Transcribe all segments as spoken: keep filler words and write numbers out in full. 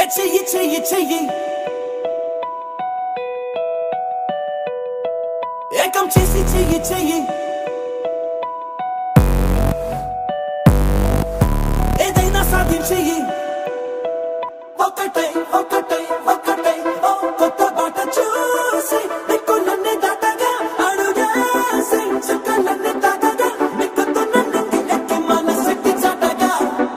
చెయ్యి చెయ్యి చెయ్యి ఏకం చేసి చెయ్యి చెయ్యి ఏదైనా సాధించెయ్యి ఒకటే ఒకటే ఒకటే ఓ కొత్త బాట చూసి దిక్కులన్నీ దాటగా అడుగేసి చుక్కలన్నీ తాకగా మిక్కుతున్న నింగి ఎక్కి మనసెట్టి చాటగా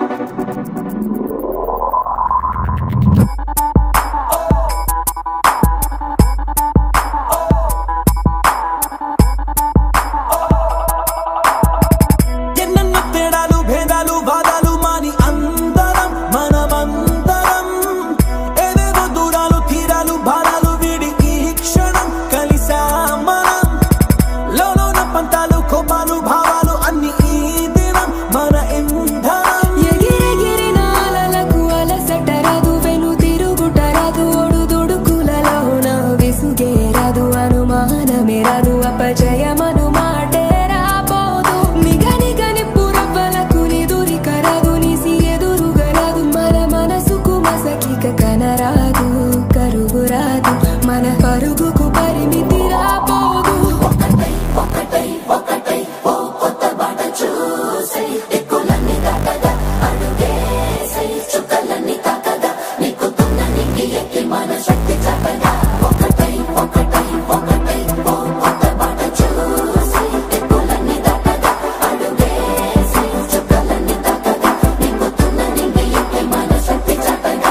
ఎన్నెన్నో తేడాలు భేదాలు వాదాలు మాని అందరం మనమందరం ఏదేదో దూరాలు తీరాలు భారాలు వీడి ఈ క్షణం కలిసాం మనం లోలోన పంతాలు కోపాలు భావాలు అన్ని ఈ దినం మన ఇంధనం ఎగిరెగిరిన అలలకు అలసట రాదు వెను తిరుగుట రాదు ఒడుదొడుకులలోన విసుగే రాదు అనుమానమే రాదు అపజయమను మాటే రాబోదు నిగనిగని పురవ్వలకు నిదురిక రాదు నిసి ఎదురుగా రాదు మన మనసుకు మసకిక కనరాదు కరువు రాదు మన పరుగుకు పరిమితి రాబోదు ఒకటై ఒకటై ఒకటై ఓ కొత్త బాట చూసై దిక్కులన్నీ దాటగా అడుగేసై చుక్కలన్నీ తాకగా నీకుతున్న నింగి ఎక్కి మన శక్తి చాటగా ఒకటై ఒకటై ఒకటై ఓ కొత్త బాట చూసై దిక్కులన్నీ దాటగా అడుగేసై చుక్కలన్నీ తాకగా నీకుతున్న నింగి ఎక్కి మన శక్తి చాటగా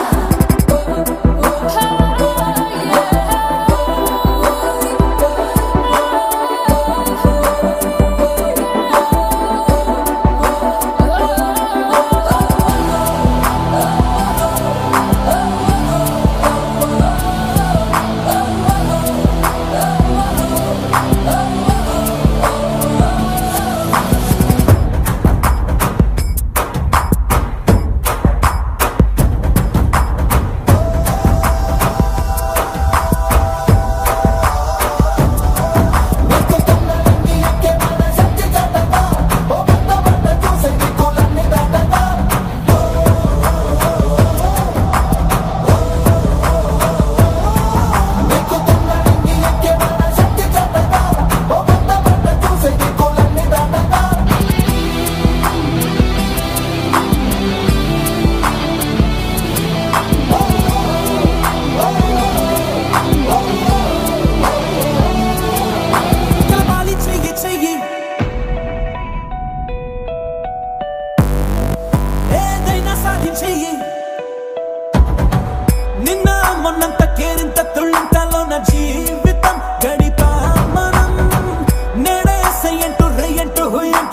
కలపాలి చెయ్యి చెయ్యి ఏదైనా సాధించెయ్యి నిన్న మొన్నంత కేరింత తుళ్ళంతలోన జీవితం గడిపా మనం నేడే సయ్యంటూ రయ్యంటూ హుయ్యంటూ